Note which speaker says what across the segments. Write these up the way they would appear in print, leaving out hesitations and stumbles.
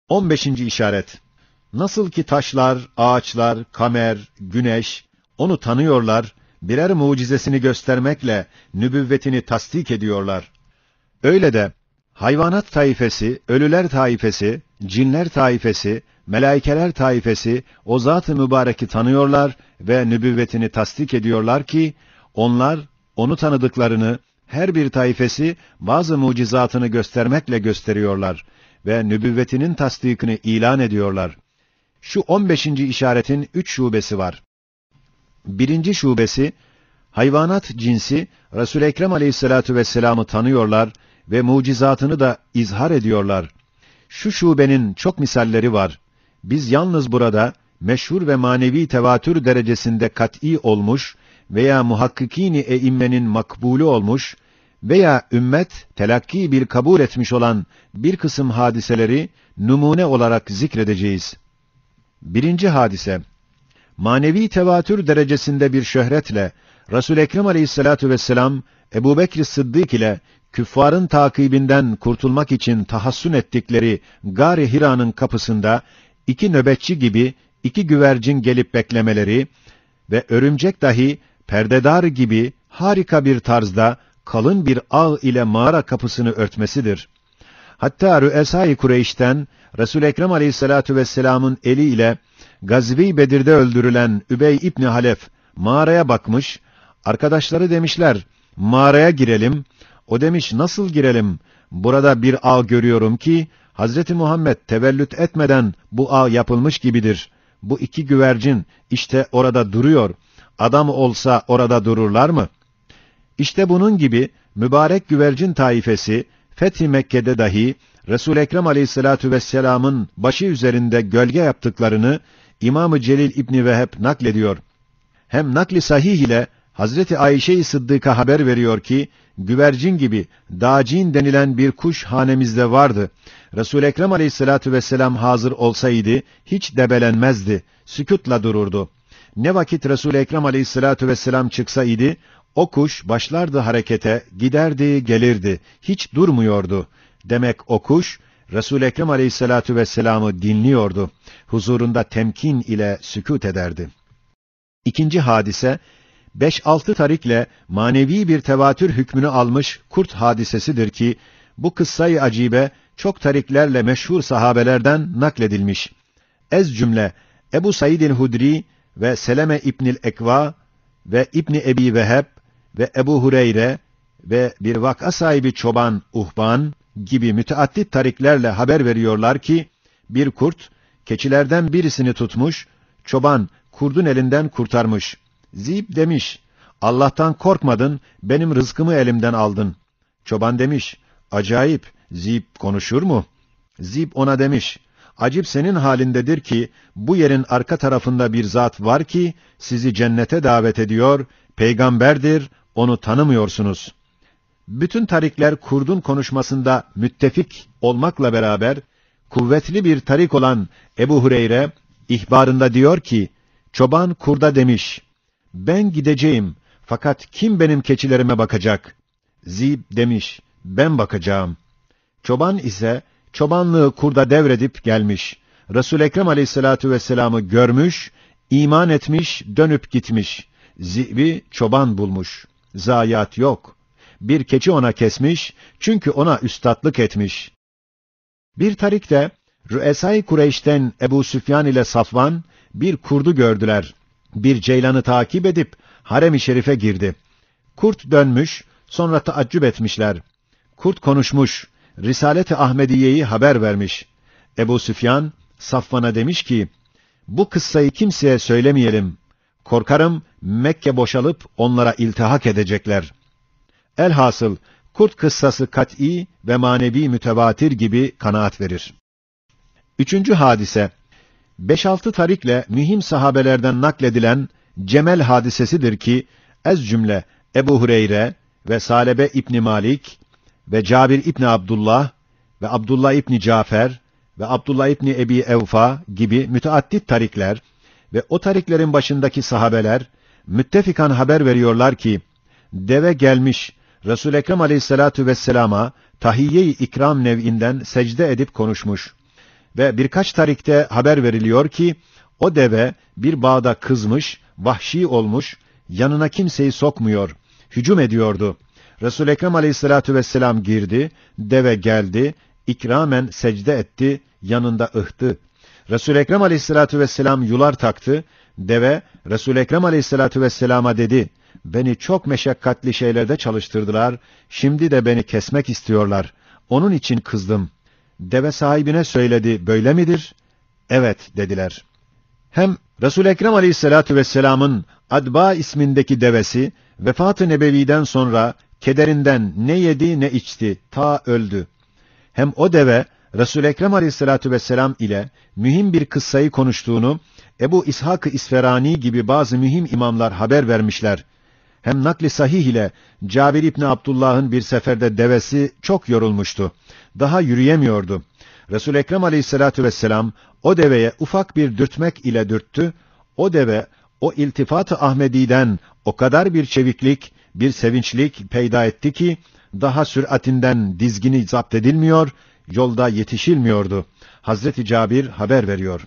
Speaker 1: 15. işaret. Nasıl ki taşlar, ağaçlar, kamer, güneş onu tanıyorlar, birer mucizesini göstermekle nübüvvetini tasdik ediyorlar. Öyle de hayvanat taifesi, ölüler taifesi, cinler taifesi, melaikeler taifesi o zat-ı mübareki tanıyorlar ve nübüvvetini tasdik ediyorlar ki onlar onu tanıdıklarını her bir taifesi bazı mucizatını göstermekle gösteriyorlar ve nübüvvetinin tasdikini ilan ediyorlar. Şu 15. işaretin 3 şubesi var. Birinci şubesi, hayvanat cinsi Resul-i Ekrem aleyhissalatu vesselam'ı tanıyorlar ve mucizatını da izhar ediyorlar. Şu şubenin çok misalleri var. Biz yalnız burada meşhur ve manevi tevatür derecesinde kat'î olmuş veya muhakkikîn-i eimmenin makbulü olmuş veya ümmet telakki bir kabul etmiş olan bir kısım hadiseleri numune olarak zikredeceğiz. Birinci hadise, manevi tevatür derecesinde bir şöhretle Resul-i Ekrem aleyhissalatu vesselam Ebubekr Sıddık ile küffarın takibinden kurtulmak için tahassün ettikleri Gâr-ı Hira'nın kapısında iki nöbetçi gibi iki güvercin gelip beklemeleri ve örümcek dahi perdedar gibi harika bir tarzda kalın bir ağ ile mağara kapısını örtmesidir. Hatta Rü'esâ-i Kureyş'ten Resul-i Ekrem aleyhissalatu vesselam'ın eli ile Gazve-i Bedir'de öldürülen Übey İbni Halef mağaraya bakmış, arkadaşları demişler, mağaraya girelim. O demiş, nasıl girelim? Burada bir ağ görüyorum ki, Hazreti Muhammed tevellüt etmeden bu ağ yapılmış gibidir. Bu iki güvercin işte orada duruyor. Adam olsa orada dururlar mı? İşte bunun gibi mübarek güvercin taifesi, Fethi Mekke'de dahi Resul-i Ekrem aleyhissalatu vesselam'ın başı üzerinde gölge yaptıklarını İmam-ı Celil İbni Veheb naklediyor. Hem nakli sahih ile Hazreti Ayşe-i Sıddık'a haber veriyor ki, güvercin gibi dağcin denilen bir kuş hanemizde vardı. Resul-i Ekrem aleyhissalatu vesselam hazır olsaydı, hiç debelenmezdi, sükûtla dururdu. Ne vakit Resul-i Ekrem aleyhissalatu vesselam çıksaydı, o kuş başlardı harekete, giderdi, gelirdi, hiç durmuyordu. Demek o kuş, Resul-i Ekrem aleyhissalatu vesselam'ı dinliyordu. Huzurunda temkin ile sükût ederdi. İkinci hadise, 5-6 tarikle manevi bir tevatür hükmünü almış kurt hadisesidir ki, bu kıssa-i acibe çok tariklerle meşhur sahabelerden nakledilmiş. Ez cümle, Ebu Said el-Hudri ve Seleme İbnül Ekva ve İbni Ebi Veheb ve Ebu Hureyre ve bir vaka sahibi çoban Uhban gibi müteaddit tariklerle haber veriyorlar ki, bir kurt, keçilerden birisini tutmuş, çoban kurdun elinden kurtarmış. Zib demiş, Allah'tan korkmadın, benim rızkımı elimden aldın. Çoban demiş, acayip, Zib konuşur mu? Zib ona demiş, acip senin halindedir ki, bu yerin arka tarafında bir zat var ki, sizi cennete davet ediyor, peygamberdir, onu tanımıyorsunuz. Bütün tarikler kurdun konuşmasında müttefik olmakla beraber, kuvvetli bir tarik olan Ebu Hureyre, ihbarında diyor ki, çoban kurda demiş, ben gideceğim, fakat kim benim keçilerime bakacak? Zib demiş, ben bakacağım. Çoban ise, çobanlığı kurda devredip gelmiş. Resul-i Ekrem aleyhissalatu vesselam'ı görmüş, iman etmiş, dönüp gitmiş. Zib'i çoban bulmuş. Zayiat yok. Bir keçi ona kesmiş, çünkü ona üstatlık etmiş. Bir tarikte, Rü'esâ-i Kureyş'ten Ebu Süfyan ile Safvan, bir kurdu gördüler. Bir ceylanı takip edip, harem-i şerife girdi. Kurt dönmüş, sonra taaccüp etmişler. Kurt konuşmuş, Risalet-i Ahmediye'yi haber vermiş. Ebu Süfyan, Safvan'a demiş ki, bu kıssayı kimseye söylemeyelim. Korkarım, Mekke boşalıp onlara iltihak edecekler. Elhasıl, kurt kıssası kat'î ve manevi mütevatir gibi kanaat verir. Üçüncü hadise, 5-6 tarikle mühim sahabelerden nakledilen Cemel hadisesidir ki, ez cümle Ebu Hureyre ve Salebe İbni Malik ve Cabir İbni Abdullah ve Abdullah İbni Cafer ve Abdullah İbni Ebi Evfa gibi müteaddit tarikler ve o tariklerin başındaki sahabeler müttefikan haber veriyorlar ki, deve gelmiş Resul-i Ekrem aleyhissalatu vesselama tahiyye-i ikram nev'inden secde edip konuşmuş Ve birkaç tarikte haber veriliyor ki, o deve bir bağda kızmış, vahşi olmuş, yanına kimseyi sokmuyor, hücum ediyordu. Resul-i Ekrem aleyhissalatu vesselam girdi, deve geldi, ikramen secde etti, yanında ıhtı. Resul-i Ekrem aleyhissalatu vesselam yular taktı, deve Resul-i Ekrem aleyhissalatu vesselama dedi, beni çok meşakkatli şeylerde çalıştırdılar, şimdi de beni kesmek istiyorlar, onun için kızdım. Deve sahibine söyledi, böyle midir? Evet dediler. Hem Resul-i Ekrem aleyhissalatu vesselamın Adba ismindeki devesi, vefat-ı nebeviden sonra kederinden ne yedi ne içti, ta öldü. Hem o deve, Resul-i Ekrem aleyhissalatu vesselam ile mühim bir kıssayı konuştuğunu, Ebu İshak-ı İsferani gibi bazı mühim imamlar haber vermişler. Hem nakli sahih ile Cabir İbni Abdullah'ın bir seferde devesi çok yorulmuştu. Daha yürüyemiyordu. Resul-i Ekrem aleyhissalatu vesselam o deveye ufak bir dürtmek ile dürttü. O deve o iltifat-ı Ahmedi'den o kadar bir çeviklik, bir sevinçlik peyda etti ki daha süratinden dizgini zapt edilmiyor, yolda yetişilmiyordu. Hazreti Cabir haber veriyor.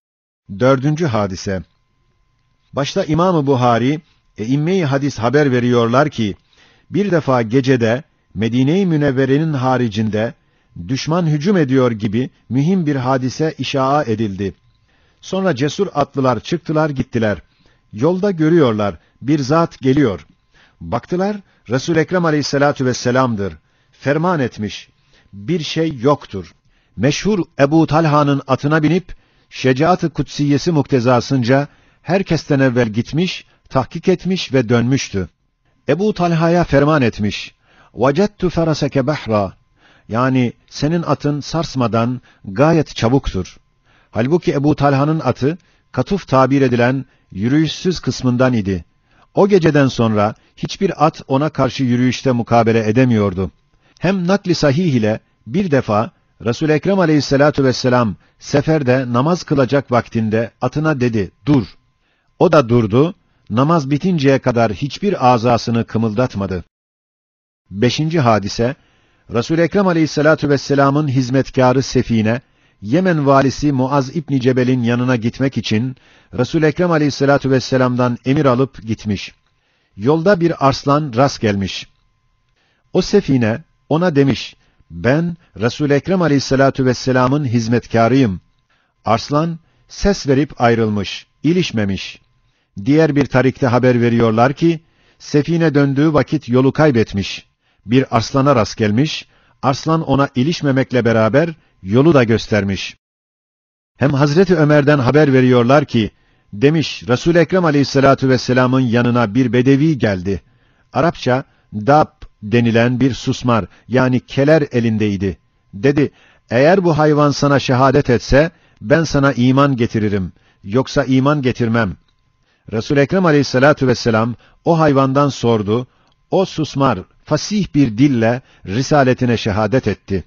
Speaker 1: 4. hadise. Başta İmam-ı Buhari, İmme-i hadis haber veriyorlar ki, bir defa gecede Medine-i Münevvere'nin haricinde düşman hücum ediyor gibi mühim bir hadise işaa edildi. Sonra cesur atlılar çıktılar gittiler. Yolda görüyorlar, bir zat geliyor. Baktılar, Resul-i Ekrem aleyhissalatu vesselam'dır. Ferman etmiş, bir şey yoktur. Meşhur Ebu Talha'nın atına binip, şecaat-ı kutsiyesi muktezasınca, herkesten evvel gitmiş, tahkik etmiş ve dönmüştü. Ebu Talha'ya ferman etmiş, وَجَدْتُ فَرَسَكَ بَحْرًا, yani senin atın sarsmadan gayet çabuktur. Halbuki Ebu Talha'nın atı, katuf tabir edilen yürüyüşsüz kısmından idi. O geceden sonra hiçbir at ona karşı yürüyüşte mukabele edemiyordu. Hem nakli sahih ile bir defa Resul-i Ekrem aleyhissalatu vesselam seferde namaz kılacak vaktinde atına dedi, dur. O da durdu, namaz bitinceye kadar hiçbir azasını kımıldatmadı. 5. hadise, Resul-i Ekrem aleyhissalatu vesselamın hizmetkârı Sefine, Yemen valisi Muaz İbni Cebel'in yanına gitmek için Resul-i Ekrem aleyhissalatu vesselam'dan emir alıp gitmiş. Yolda bir arslan rast gelmiş. O Sefine ona demiş, ben Resul-i Ekrem aleyhissalatu vesselam'ın hizmetkârıyım. Arslan ses verip ayrılmış, ilişmemiş. Diğer bir tarikte haber veriyorlar ki, Sefine döndüğü vakit yolu kaybetmiş. Bir arslana rast gelmiş, arslan ona ilişmemekle beraber yolu da göstermiş. Hem Hazreti Ömer'den haber veriyorlar ki, demiş Resul-i Ekrem aleyhissalatu vesselam'ın yanına bir bedevi geldi. Arapça dab denilen bir susmar, yani keler elindeydi. Dedi, eğer bu hayvan sana şehadet etse, ben sana iman getiririm, yoksa iman getirmem. Resul-i Ekrem aleyhissalatu vesselam o hayvandan sordu, o susmar fasih bir dille risaletine şehadet etti.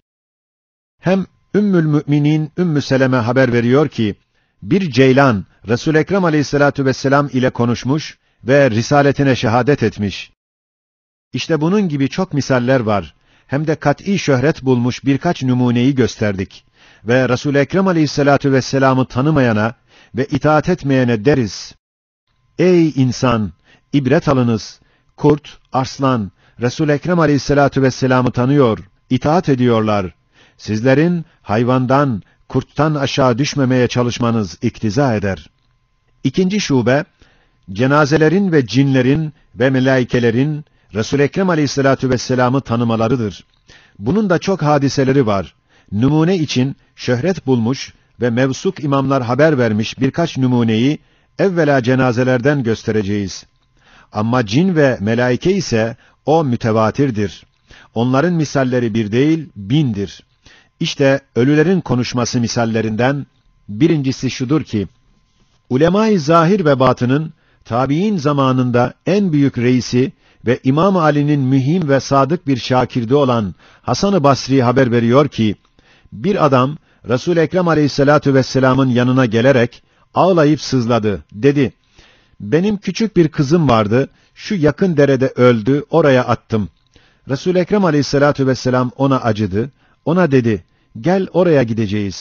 Speaker 1: Hem Ümmül Müminin Ümmü Seleme haber veriyor ki, bir ceylan Resul-i Ekrem aleyhissalatu vesselam ile konuşmuş ve risaletine şehadet etmiş. İşte bunun gibi çok misaller var. Hem de kat'î şöhret bulmuş birkaç numuneyi gösterdik. Ve Resul-i Ekrem aleyhissalatu vesselam'ı tanımayana ve itaat etmeyene deriz, ey insan! İbret alınız! Kurt, arslan, Resul-i Ekrem aleyhissalatu vesselam'ı tanıyor, itaat ediyorlar. Sizlerin hayvandan, kurttan aşağı düşmemeye çalışmanız iktiza eder. 2. şube, cenazelerin ve cinlerin ve melaikelerin Resul-i Ekrem aleyhissalatu vesselam'ı tanımalarıdır. Bunun da çok hadiseleri var. Numune için şöhret bulmuş ve mevsuk imamlar haber vermiş birkaç numuneyi evvela cenazelerden göstereceğiz. Ama cin ve melaike ise o mütevatirdir. Onların misalleri bir değil, bindir. İşte ölülerin konuşması misallerinden birincisi şudur ki, ulema-i zahir ve batının tabiin zamanında en büyük reisi ve İmam Ali'nin mühim ve sadık bir şakirdi olan Hasan-ı Basri haber veriyor ki, bir adam Resul-i Ekrem aleyhissalatu vesselam'ın yanına gelerek ağlayıp sızladı. Dedi, benim küçük bir kızım vardı, şu yakın derede öldü, oraya attım. Resul-i Ekrem aleyhissalatu vesselam ona acıdı, ona dedi, gel oraya gideceğiz.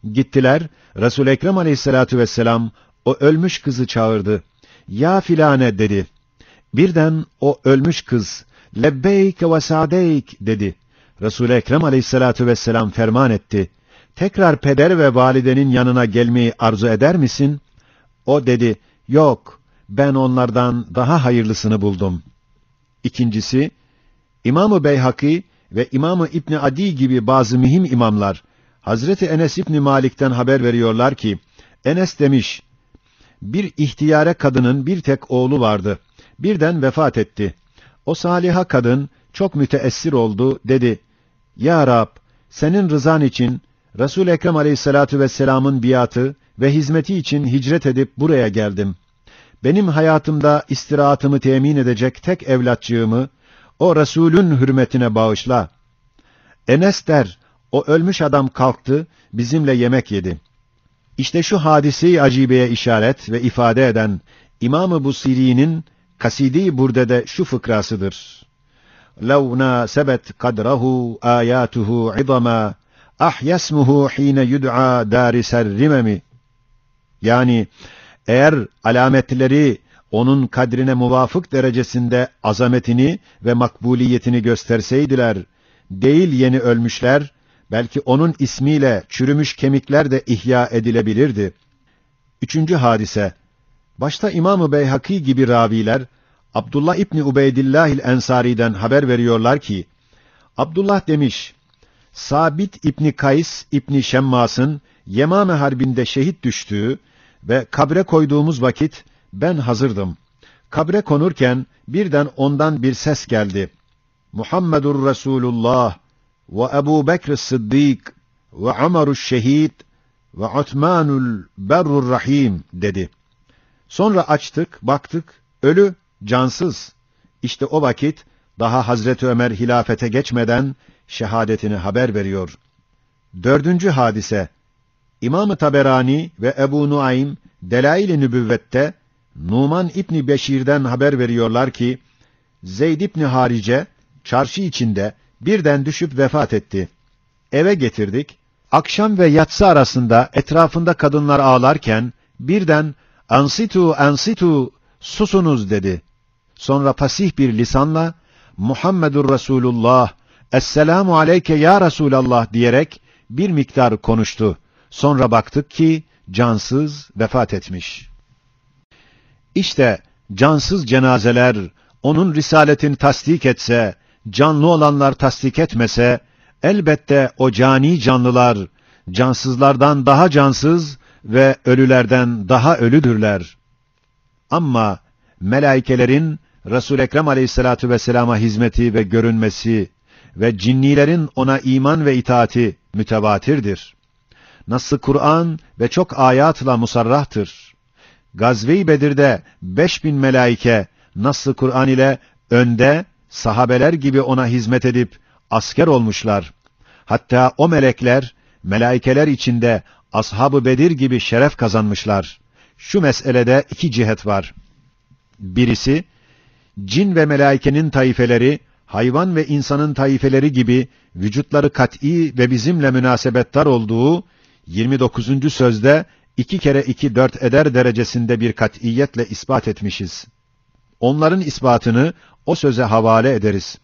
Speaker 1: Gittiler, Resul-i Ekrem aleyhissalatu vesselam o ölmüş kızı çağırdı. Ya filane dedi. Birden o ölmüş kız, lebbeyk ve sa'deyk dedi. Resul-i Ekrem aleyhissalatu vesselam ferman etti. Tekrar peder ve validenin yanına gelmeyi arzu eder misin? O dedi, yok, ben onlardan daha hayırlısını buldum. İkincisi, İmam-ı Beyhaki ve İmam-ı İbni Adi gibi bazı mühim imamlar, Hazreti Enes İbni Malik'ten haber veriyorlar ki, Enes demiş, bir ihtiyare kadının bir tek oğlu vardı. Birden vefat etti. O saliha kadın çok müteessir oldu, dedi, Ya Rab, senin rızan için Resul-i Ekrem aleyhissalatu vesselamın biatı ve hizmeti için hicret edip buraya geldim. Benim hayatımda istirahatımı temin edecek tek evlatçığımı, o Resulün hürmetine bağışla. Enes der, o ölmüş adam kalktı, bizimle yemek yedi. İşte şu hadise-i acibeye işaret ve ifade eden İmam-ı Busiri'nin Kaside-i Burde'de şu fıkrasıdır. لَوْ نَاسَبَتْ قَدْرَهُ آيَاتُهُ عِظَمًا اَحْيَسْمُهُ حِينَ يُدْعَى دَارِسَ الرِّمَمِ. Yani, eğer alametleri onun kadrine muvafık derecesinde azametini ve makbuliyetini gösterseydiler, değil yeni ölmüşler, belki onun ismiyle çürümüş kemikler de ihya edilebilirdi. Üçüncü hadise, başta İmam-ı Beyhaki gibi raviler, Abdullah İbni Ubeydillahil Ensari'den haber veriyorlar ki, Abdullah demiş, Sabit İbni Kays İbni Şemmas'ın Yemame Harbi'nde şehit düştüğü ve kabre koyduğumuz vakit ben hazırdım. Kabre konurken birden ondan bir ses geldi. Muhammedur Resulullah ve Ebu Bekr Sıddık ve Ömer'üş Şehid ve Utmanul Berrur Rahim dedi. Sonra açtık, baktık, ölü, cansız. İşte o vakit daha Hazreti Ömer hilafete geçmeden şehadetini haber veriyor. Dördüncü hadise, İmam-ı Taberani ve Ebu Nuaym Delail-i Nübüvvet'te Numan İbni Beşir'den haber veriyorlar ki, Zeyd İbni Harice çarşı içinde birden düşüp vefat etti. Eve getirdik. Akşam ve yatsı arasında etrafında kadınlar ağlarken birden "Ansitu, ansitu, susunuz" dedi. Sonra pasih bir lisanla Muhammedur Resulullah, Esselamu aleyke ya Resulallah diyerek bir miktar konuştu. Sonra baktık ki cansız vefat etmiş. İşte cansız cenazeler onun risaletini tasdik etse, canlı olanlar tasdik etmese, elbette o cani canlılar cansızlardan daha cansız ve ölülerden daha ölüdürler. Ama melaikelerin Resul-i Ekrem aleyhissalatu vesselama hizmeti ve görünmesi ve cinnilerin ona iman ve itaati mütevatirdir. Nas-ı Kur'an ve çok ayatla musarrahtır. Gazve-i Bedir'de 5000 melaike Nas-ı Kur'an ile önde, sahabeler gibi ona hizmet edip asker olmuşlar. Hatta o melekler, melaikeler içinde Ashab-ı Bedir gibi şeref kazanmışlar. Şu meselede iki cihet var. Birisi, cin ve melaikenin taifeleri, hayvan ve insanın taifeleri gibi vücutları kat'î ve bizimle münasebettar olduğu 29. sözde 2 kere 2 4 eder derecesinde bir kat'iyetle ispat etmişiz. Onların ispatını o söze havale ederiz.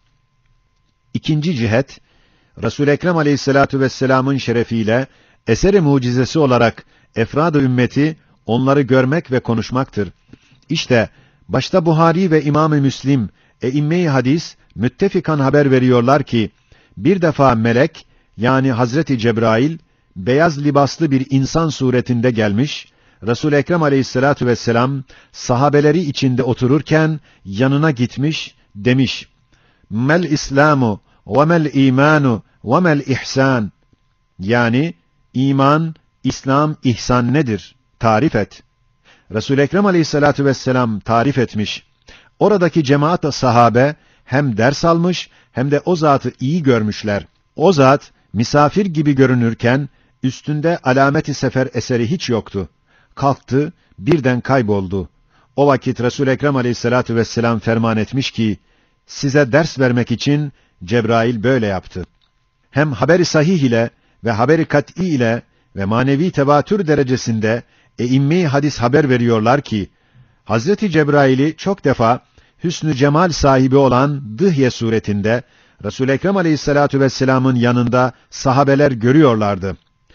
Speaker 1: İkinci cihet, Resul-i Ekrem aleyhissalatu vesselamın şerefiyle eseri mucizesi olarak efrad-ı ümmeti onları görmek ve konuşmaktır. İşte başta Buhari ve İmam-ı Müslim, e'imme-i hadis müttefikan haber veriyorlar ki, bir defa melek, yani Hazreti Cebrail, beyaz libaslı bir insan suretinde gelmiş, Resul-i Ekrem aleyhissalatu vesselam, sahabeleri içinde otururken, yanına gitmiş, demiş, Mel İslamu, ve mel imanu, ve mel ihsan. Yani, iman, İslam, ihsan nedir? Tarif et. Resul-i Ekrem aleyhissalatu vesselam tarif etmiş. Oradaki cemaat-ı sahabe, hem ders almış, hem de o zatı iyi görmüşler. O zat, misafir gibi görünürken, üstünde alamet-i sefer eseri hiç yoktu. Kalktı, birden kayboldu. O vakit Resul-i Ekrem aleyhissalatu vesselam ferman etmiş ki, size ders vermek için Cebrail böyle yaptı. Hem haber-i sahih ile ve haber-i kat'î ile ve manevi tevatür derecesinde e'imme-i hadis haber veriyorlar ki, Hazreti Cebrail'i çok defa hüsnü cemal sahibi olan Dıhye suretinde Resul-i Ekrem Aleyhissalatu vesselam'ın yanında sahabeler görüyorlardı.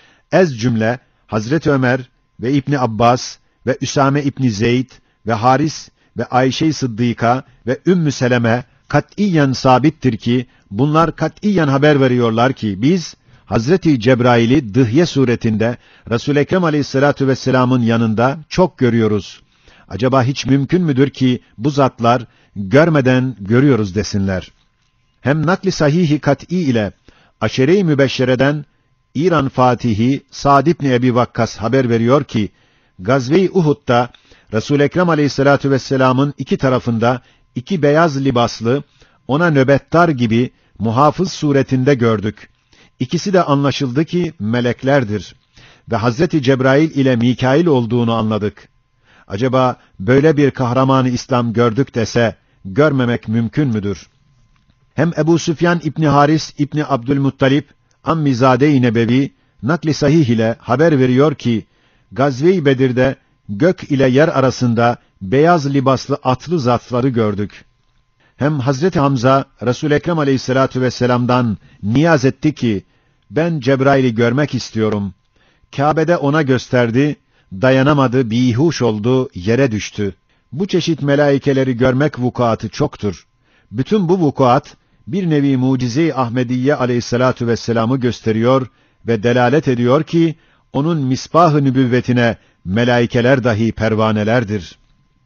Speaker 1: Ez cümle Hazreti Ömer ve İbni Abbas ve Üsame İbni Zeyd ve Haris ve Ayşe-i Sıddıka ve Ümmü Seleme katiyen sabittir ki bunlar katiyen haber veriyorlar ki biz Hazreti Cebrail'i Dıhye suretinde Resul-i Ekrem Aleyhissalatu vesselam'ın yanında çok görüyoruz. Acaba hiç mümkün müdür ki bu zatlar görmeden görüyoruz desinler? Hem nakli sahihi kat'î ile Aşere-i Mübeşşere'den İran Fatihi Sa'd ibn Ebi Vakkas haber veriyor ki, Gazve-i Uhud'da Resul-i Ekrem Aleyhissalatu vesselam'ın iki tarafında iki beyaz libaslı, ona nöbettar gibi muhafız suretinde gördük. İkisi de anlaşıldı ki meleklerdir ve Hazreti Cebrail ile Mikail olduğunu anladık. Acaba böyle bir kahraman-ı İslam gördük dese, görmemek mümkün müdür? Hem Ebu Süfyan İbni Haris İbni Abdülmuttalip, Ammizade-i Nebevi, nakli sahih ile haber veriyor ki, Gazve-i Bedir'de gök ile yer arasında beyaz libaslı atlı zatları gördük. Hem Hazreti Hamza, Resul-i Ekrem Aleyhissalatu vesselam'dan niyaz etti ki, ben Cebrail'i görmek istiyorum. Kâbe'de ona gösterdi, dayanamadı, bihuş oldu, yere düştü. Bu çeşit melaikeleri görmek vukuatı çoktur. Bütün bu vukuat, bir nevi mucize-i Ahmediye Aleyhissalatu vesselam'ı gösteriyor ve delalet ediyor ki, onun misbah-ı nübüvvetine melaikeler dahi pervanelerdir.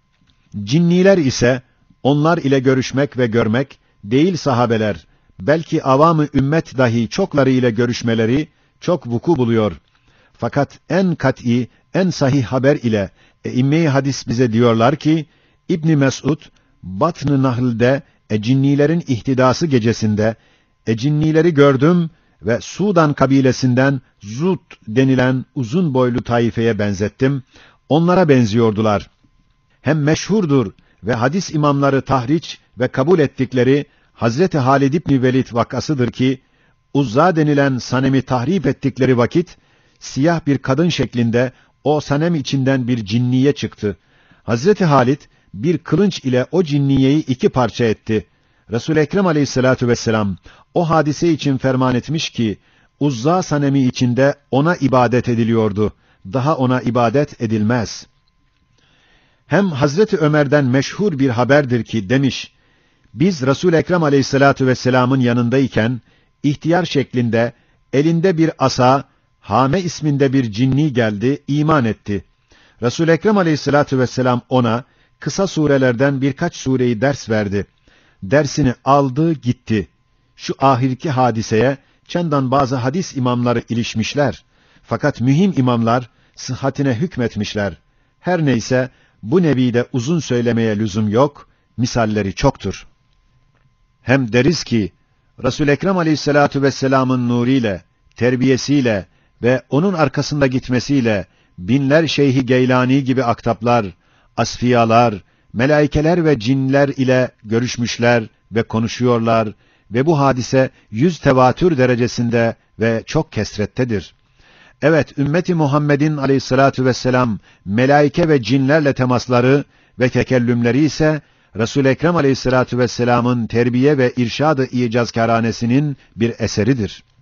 Speaker 1: Cinniler ise, onlar ile görüşmek ve görmek, değil sahabeler, belki avam-ı ümmet dahi çokları ile görüşmeleri çok vuku buluyor. Fakat en kat'î, en sahih haber ile e'imme-i hadis bize diyorlar ki, İbn Mes'ud, Batn-ı Nahl'de cinnilerin ihtidası gecesinde cinnileri gördüm ve Sudan kabilesinden Zut denilen uzun boylu taifeye benzettim. Onlara benziyordular. Hem meşhurdur ve hadis imamları tahriç ve kabul ettikleri Hazreti Halid İbni Velid vakasıdır ki, Uzza denilen sanemi tahrip ettikleri vakit, siyah bir kadın şeklinde o sanem içinden bir cinniye çıktı. Hazreti Halid bir kılınç ile o cinniyeyi iki parça etti. Resul-i Ekrem Aleyhissalatu vesselam o hadise için ferman etmiş ki, Uzza sanemi içinde ona ibadet ediliyordu. Daha ona ibadet edilmez. Hem Hazreti Ömer'den meşhur bir haberdir ki demiş, biz Resul-i Ekrem Aleyhissalatu vesselam'ın yanındayken, ihtiyar şeklinde, elinde bir asa, Hame isminde bir cinni geldi, iman etti. Resul-i Ekrem Aleyhissalatu vesselam ona, kısa surelerden birkaç sureyi ders verdi. Dersini aldı, gitti. Şu ahirki hadiseye, çendan bazı hadis imamları ilişmişler. Fakat mühim imamlar, sıhhatine hükmetmişler. Her neyse, bu nevide uzun söylemeye lüzum yok, misalleri çoktur. Hem deriz ki, Resul-i Ekrem Aleyhissalatu vesselam'ın nuriyle, terbiyesiyle ve onun arkasında gitmesiyle, binler Şeyh-i Geylani gibi aktaplar, asfiyalar, melaikeler ve cinler ile görüşmüşler ve konuşuyorlar ve bu hadise 100 tevatür derecesinde ve çok kesrettedir. Evet, ümmeti Muhammed'in aleyhissalatu vesselam melaike ve cinlerle temasları ve tekellümleri ise Resul-i Ekrem aleyhissalatu vesselam'ın terbiye ve irşad-ı icazkâranesinin bir eseridir.